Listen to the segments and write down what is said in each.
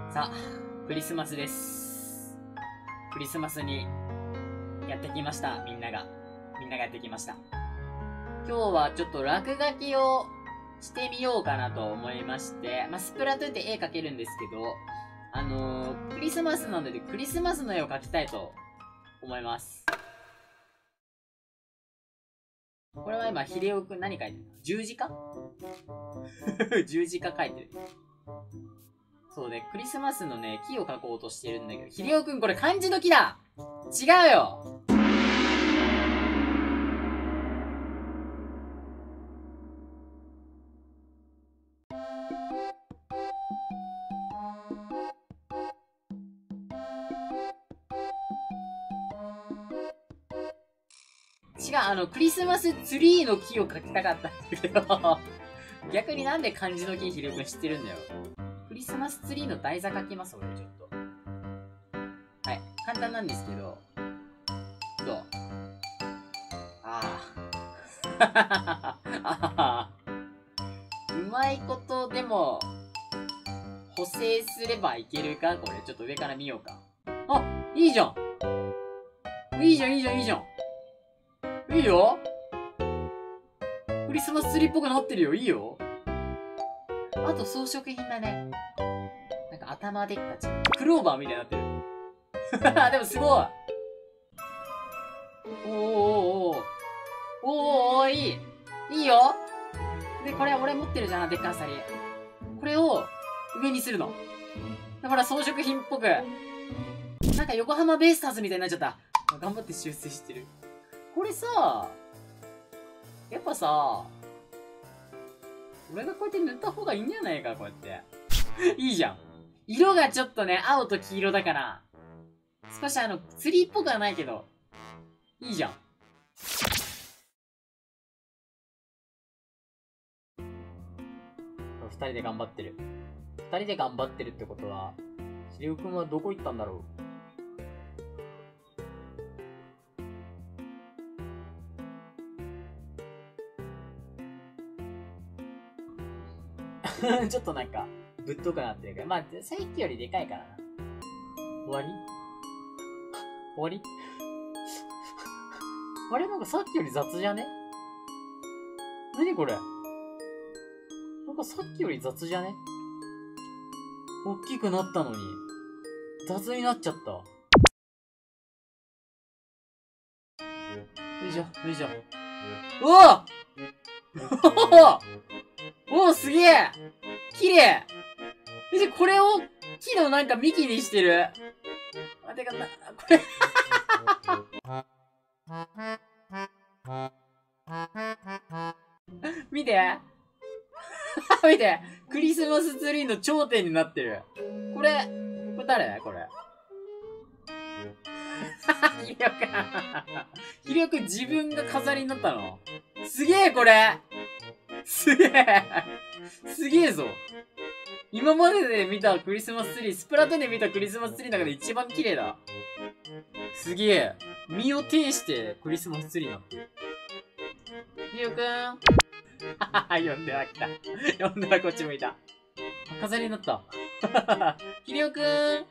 さあ、クリスマスです。クリスマスにやってきました。みんながやってきました。今日はちょっと落書きをしてみようかなと思いまして、スプラトゥーンって絵描けるんですけど、クリスマスなのでクリスマスの絵を描きたいと思います。これは今、ヒデオくん何描いてるの？十字架十字架描いてる。そうね、クリスマスのね、木を描こうとしてるんだけど、ヒデオくんこれ漢字の木だ！違うよ！違う、クリスマスツリーの木を描きたかったんだけど逆になんで漢字の木ヒデオくん知ってるんだよ。クリスマスツリーの台座描きます、俺ちょっと。はい、簡単なんですけど、どう？うまいことでも補正すればいけるか？これちょっと上から見ようか。あ、いいじゃん。いいじゃん。いいよ。クリスマスツリーっぽくなってるよ。いいよ。あと装飾品だね。なんか頭でっかち。クローバーみたいになってる。でもすごい。おー、いいよ。で、これ俺持ってるじゃん、でっかいアサリ。これを上にするの。だから装飾品っぽく。なんか横浜ベイスターズみたいになっちゃった。頑張って修正してる。これさ、やっぱさ、俺がこうやって塗った方がいいんじゃないか、こうやって。いいじゃん。色がちょっとね、青と黄色だから、少しツリーっぽくはないけど、いいじゃん。二人で頑張ってる。二人で頑張ってるってことは、しりおくんはどこ行ったんだろう。ちょっとなんか、ぶっとくなってるから。さっきよりでかいからな。終わりあれなんかさっきより雑じゃね？何これ？なんかさっきより雑じゃね？大きくなったのに、雑になっちゃった。よいしょ。おおすげえ！綺麗！これを木のなんか幹にしてる。てかこれ見て見て、クリスマスツリーの頂点になってる。これ誰？これひりおくん自分が飾りになったの？すげえこれ！すげえぞ。今までで見たクリスマスツリー、スプラトゥーンで見たクリスマスツリーの中で一番綺麗だ。すげえ。身を挺してクリスマスツリーになってる。ひりおくん。呼んでは来た。呼んではこっち向いた。飾りになった。ひりおくん。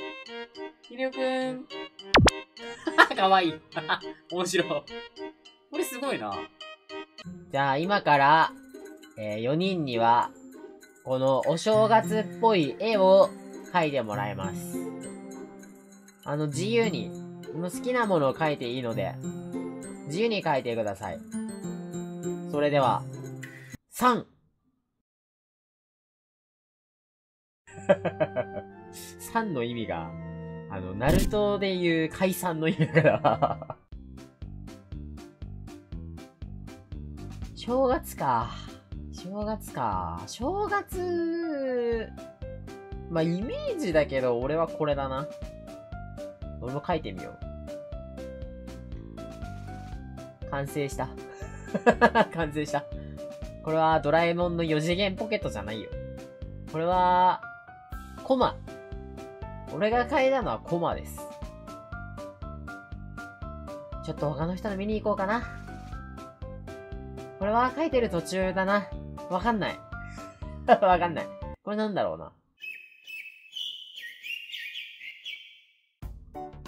かわいい。面白い。これすごいな。じゃあ今から、4人には、このお正月っぽい絵を描いてもらいます。自由に、好きなものを描いていいので、自由に描いてください。それでは、3! 3の意味が、ナルトでいう解散の意味だから。正月、イメージだけど、俺はこれだな。俺も書いてみよう。完成した。これはドラえもんの4次元ポケットじゃないよ。これは、コマ。俺が書いたのはコマです。ちょっと他の人の見に行こうかな。これは書いてる途中だな。わかんない。これなんだろうな。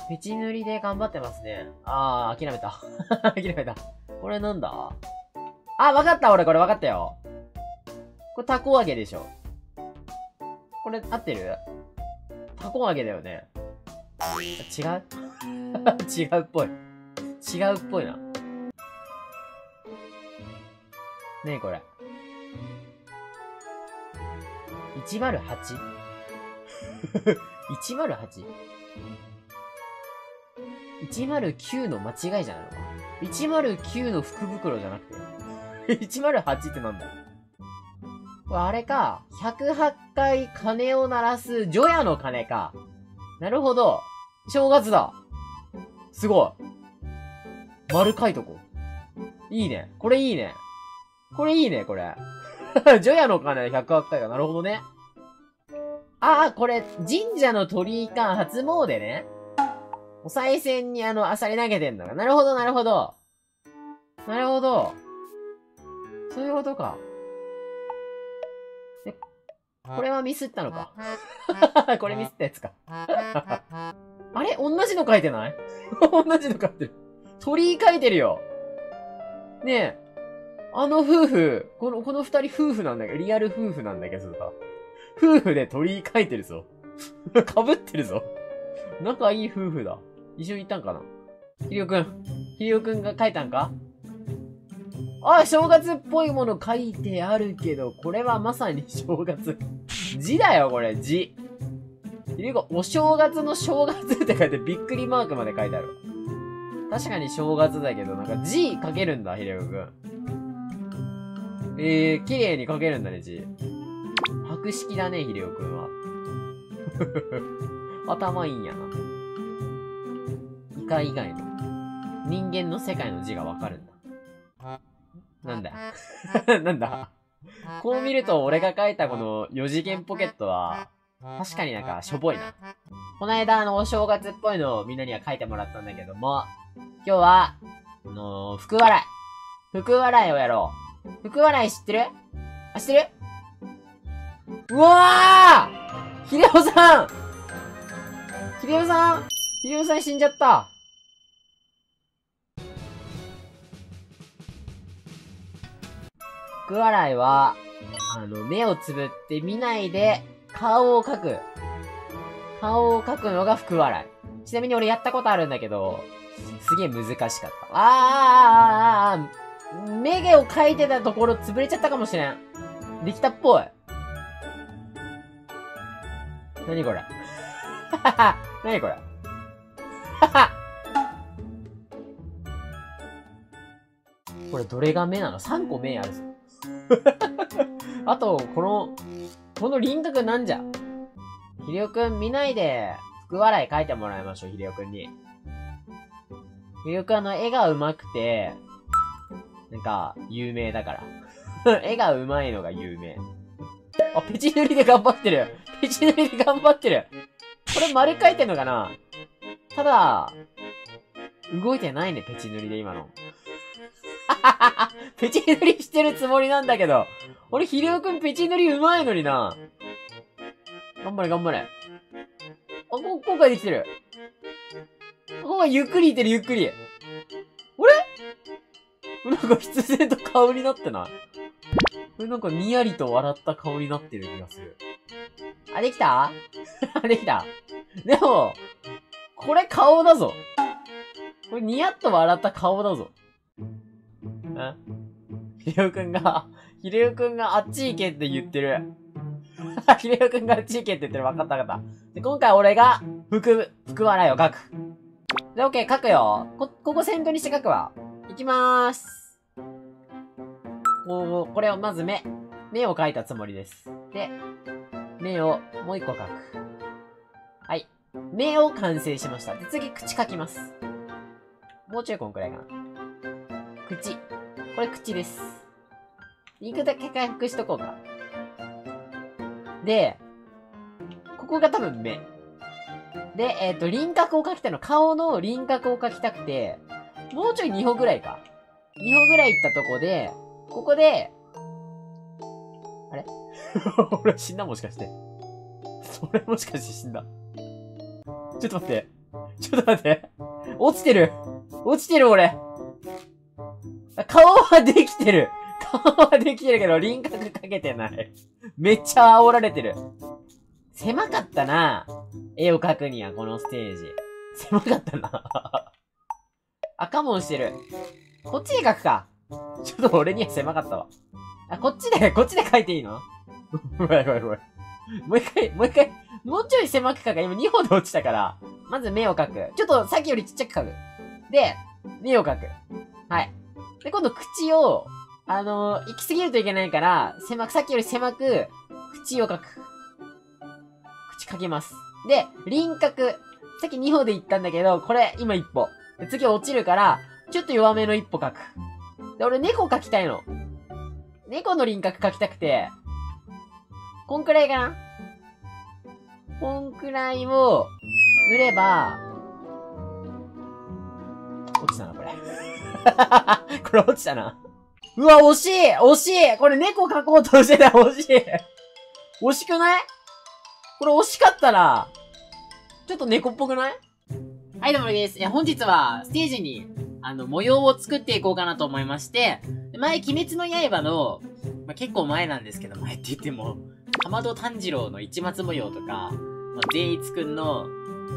ペチ塗りで頑張ってますね。諦めた。諦めた。これなんだ？わかった、俺これわかったよ。これタコ揚げでしょ。これ合ってる？タコ揚げだよね。違う違うっぽい。違うっぽいな。ねえこれ。108？ 108？ 109 の間違いじゃないのか。109の福袋じゃなくて。108ってなんだ？これあれか。108回鐘を鳴らす除夜の鐘か。なるほど。正月だ。すごい。丸書いとこう。いいね。これいいね。これいいね、これ。除夜の鐘108回か。なるほどね。これ、神社の鳥居か、初詣ね。お賽銭にアサリ投げてんだ。なるほど、なるほど。なるほど。そういうことか。これはミスったのか。これミスったやつか。あれ同じの書いてない？同じの書いてる。鳥居書いてるよ。ねえ。夫婦、この二人夫婦なんだけど、リアル夫婦なんだけどさ。夫婦で鳥居書いてるぞ。被ってるぞ。仲いい夫婦だ。一緒に行ったんかな？ひりおくんが書いたんか？正月っぽいもの書いてあるけど、これはまさに正月。字だよ、これ、字。ひりおくん、お正月の正月って書いてびっくりマークまで書いてある。確かに正月だけど、なんか字書けるんだ、ひりおくん。綺麗に書けるんだね、字。博識だね、ひりおくんは。頭いいんやな。イカ以外の人間の世界の字がわかるんだ。なんだなんだこう見ると俺が書いたこの4次元ポケットは、確かになんかしょぼいな。この間お正月っぽいのをみんなには書いてもらったんだけども、今日は、福笑い。福笑いをやろう。福笑い知ってる？知ってる？うわー！ひでおさん死んじゃった。福笑いは、目をつぶって見ないで、顔を描くのが福笑い。ちなみに俺やったことあるんだけど、すげえ難しかった。目毛を描いてたところ潰れちゃったかもしれん。できたっぽい。なにこれなにこれこれどれが目なの？ 3 個目あるぞ。あと、この輪郭なんじゃ？ひりおくん見ないで、福笑い書いてもらいましょう、ひりおくんに。ひりおくん絵が上手くて、なんか、有名だから。絵が上手いのが有名。ペチ塗りで頑張ってる。これ丸書いてんのかな？ただ、動いてないね、ペチ塗りで今の。ペチ塗りしてるつもりなんだけど。俺、ひりおくんペチ塗り上手いのにな。頑張れ。今回できてる。今回ゆっくりいってる、ゆっくり。あれ？なんか必然と顔になってない？これなんかにやりと笑った顔になってる気がする。できた？できた。でも、これ顔だぞ。これニヤッと笑った顔だぞ。ひりおくんがあっち行けって言ってる。ひりおくんがあっち行けって言ってる。わかった。で、今回俺が、福笑いを書く。で、オッケー、書くよ。ここ先頭にして書くわ。いきまーす。これをまず目を描いたつもりです。で、目をもう一個描く。はい。目を完成しました。で、次、口描きます。もうちょいこんくらいかな。口。これ口です。インクだけ回復しとこうか。で、ここが多分目。で、輪郭を描きたいの。顔の輪郭を描きたくて、もうちょい2歩ぐらいか。2歩ぐらい行ったとこで、ここで、あれ俺死んだもしかして。それもしかして死んだ。ちょっと待って。 ちょっと待って。落ちてる。落ちてる俺。顔はできてる。顔はできてるけど、輪郭かけてない。めっちゃ煽られてる。狭かったな。絵を描くには、このステージ。狭かったな。赤門してる。こっちで描くか。ちょっと俺には狭かったわ。あ、こっちで描いていいの？ごめん。もう一回、もうちょい狭く描く。今2本で落ちたから。まず目を描く。ちょっとさっきよりちっちゃく描く。で、目を描く。はい。で、今度口を、行き過ぎるといけないから、さっきより狭く、口を描く。口描きます。で、輪郭。さっき2歩で言ったんだけど、これ、今1歩。で、次落ちるから、ちょっと弱めの1歩描く。で、俺猫描きたいの。猫の輪郭描きたくて、こんくらいかな？こんくらいを、塗れば、落ちたな、これ。これ落ちたな。うわ、惜しいこれ猫描こうとしてた、惜しい惜しくない？これ惜しかったな。ちょっと猫っぽくない？はい、どうもです。本日は、ステージに、模様を作っていこうかなと思いまして、前、鬼滅の刃の、結構前なんですけど、前って言っても、かまど炭治郎の市松模様とか、善逸くんの、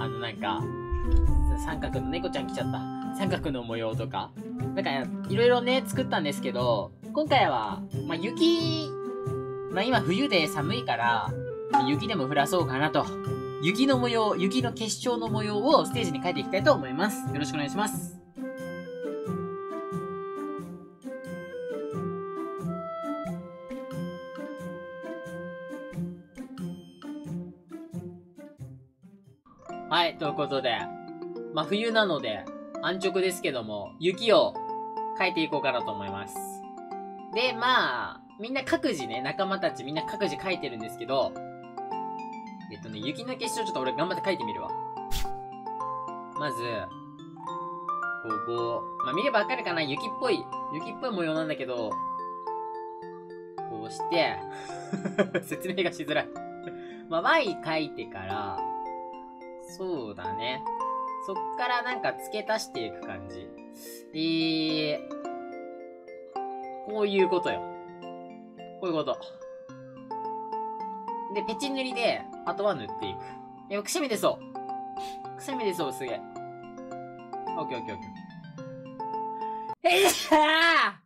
三角の猫ちゃん来ちゃった。三角の模様とか。いろいろね、作ったんですけど、今回は、雪、今冬で寒いから、雪でも降らそうかなと。雪の模様、雪の結晶の模様をステージに描いていきたいと思います。よろしくお願いします。はい、ということで、冬なので、安直ですけども、雪を描いていこうかなと思います。で、みんな各自ね、仲間たちみんな各自描いてるんですけど、雪の結晶ちょっと俺頑張って描いてみるわ。まず、見ればわかるかな？雪っぽい模様なんだけど、こうして、説明がしづらい。Y 描いてから、そうだね。そっから付け足していく感じ。こういうことよ。こういうこと。で、ペチ塗りで、あとは塗っていく。くしゃみ出そう。すげえ。オッケー。えいしゃ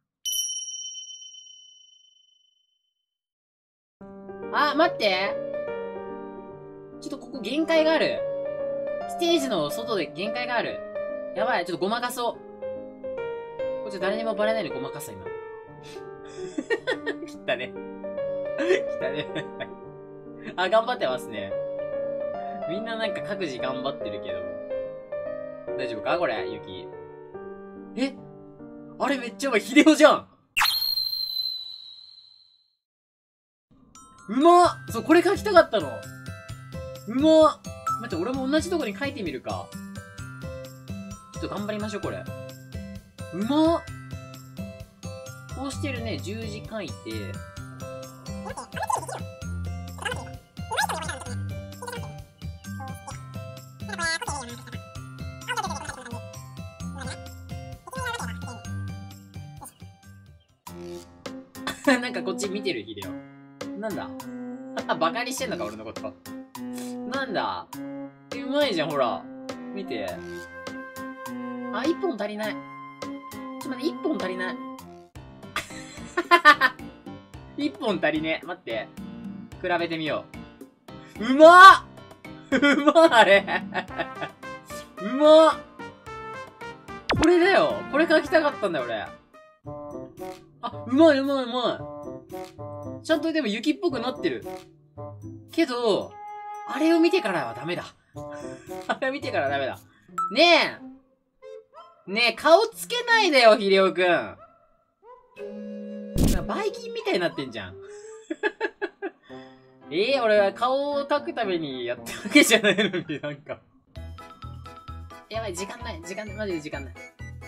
ー！あ、待って。ちょっとここ限界がある。ステージの外で限界がある。やばい、ちょっとごまかそう。これ誰にもバレないでごまかす今。来たね。あ、頑張ってますね。みんな各自頑張ってるけど。大丈夫かこれ、雪。え？あれめっちゃうまい。ヒデオじゃん！うまっ！そう、これ描きたかったの。うまっ！待って、俺も同じとこに書いてみるか。ちょっと頑張りましょう、これ。うまっ！こうしてるね、十字書いて。こっち見てる、ヒデオ。なんだバカにしてんのか、俺のこと。なんだうまいじゃん、ほら。見て。あ、一本足りない。ちょ、待って、一本足りない。一本足りねえ。待って。比べてみよう。うまっあれうまっこれだよ。これ描きたかったんだよ、俺。あ、うまい。ちゃんとでも雪っぽくなってる。けど、あれを見てからはダメだ。ねえ、顔つけないでよ、ヒデオくん。バイキンみたいになってんじゃん。俺は顔を描くためにやったわけじゃないのに、やばい、時間ない。マジで時間ない。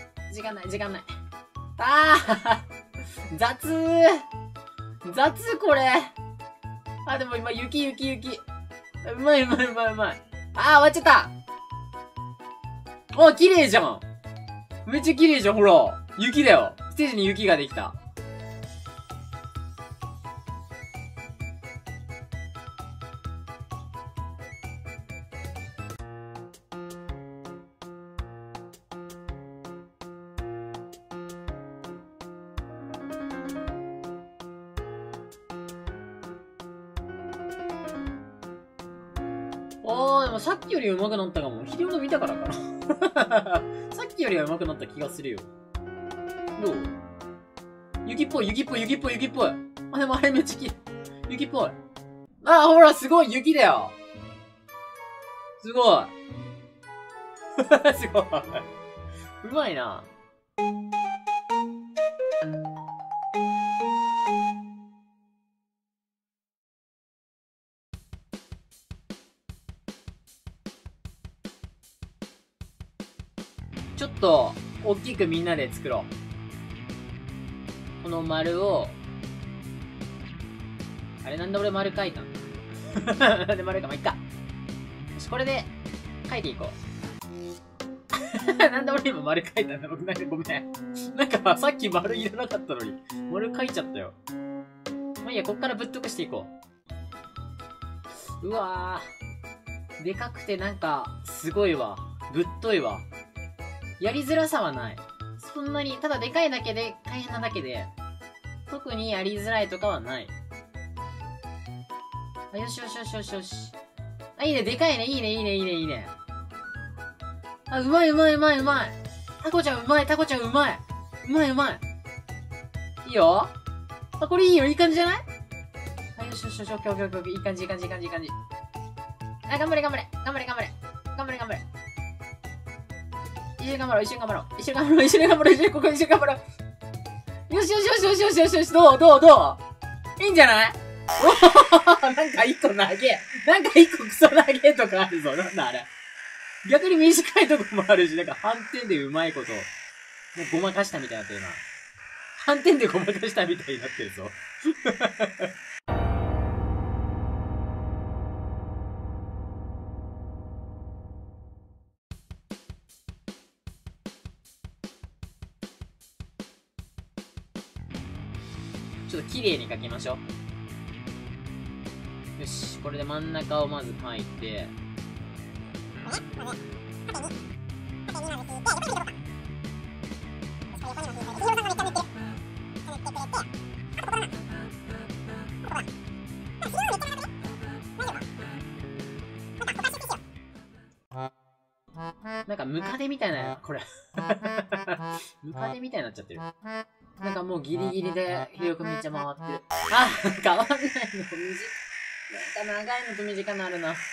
雑これ。あ、でも今、雪。うまい。あー、終わっちゃった。 あ、綺麗じゃん。めっちゃ綺麗じゃん、ほら。雪だよ。ステージに雪ができた。でもさっきより上手くなったかも。ヒデオの見たからかな。さっきよりは上手くなった気がするよ。どう？雪っぽい、雪っぽい、雪っぽい、雪っぽい。あ、でもあれめっちゃきれい。雪っぽい。あ、ほら、すごい、雪だよ。すごい。すごい。うまいな。ちょっと、大きくみんなで作ろう。この丸を、あれなんで俺丸書いたのなんで丸か、まあ、いっか。よし、これで、書いていこう。なんで俺今丸書いたんだろう。なんかごめん。なんかさっき丸いらなかったのに、丸書いちゃったよ。まあいいや、こっからぶっとくしていこう。うわぁ。でかくてなんか、すごいわ。ぶっといわ。やりづらさはない。そんなに、ただでかいだけで大変なだけで、特にやりづらいとかはない。あ、よしよしよしよしよし。あ、いいね、でかいね、いいね、いいね、いいね、いいね。あ、うまいうまいうまいうまい。タコちゃんうまい、タコちゃんうまい。うまいうまい。いいよ。あ、これいいよ、いい感じじゃない？あ、よしよしよし、オッケーオッケーオッケー、いい感じ、いい感じ、いい感じ、いい感じ。あ、頑張れ頑張れ、頑張れ頑張れ。頑張れ頑張れ。一緒に頑張ろう、一緒に頑張ろう。一緒に頑張ろう、一緒に頑張ろう、一緒にここ一緒に頑張ろう。よしよしよしよしよしよしよし、どうどうどう？いいんじゃない？なんか一個投げ。なんか一個クソ投げとかあるぞ。なんだあれ。逆に短いとこもあるし、なんか反転でうまいこと、ごまかしたみたいになってるな。反転でごまかしたみたいになってるぞ。ちょっと綺麗に描きましょう。よし、これで真ん中をまず描いて、なんかムカデみたいな、これ。ムカデみたいになっちゃってる。なんかもうギリギリで、ひろくめっちゃ回ってる。あ、変わんないの。なんか長いのと短いのあるな。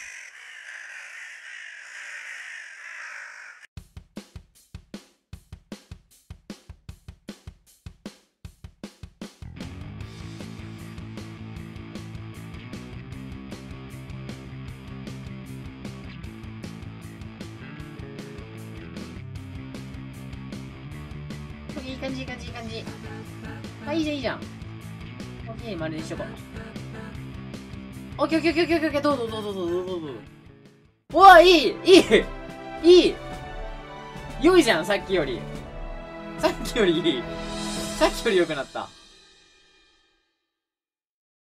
いい感じ、いい感じ、いい感じ。あ、いいじゃん、いいじゃん。オッケー、丸にしとこう。オッケー、オッケー、オッケー、オッケー、どうぞ、どうぞ、どうぞ、どうぞ。うわ、いい、いい、いい。良いじゃん、さっきより。さっきよりいい。さっきより良くなった。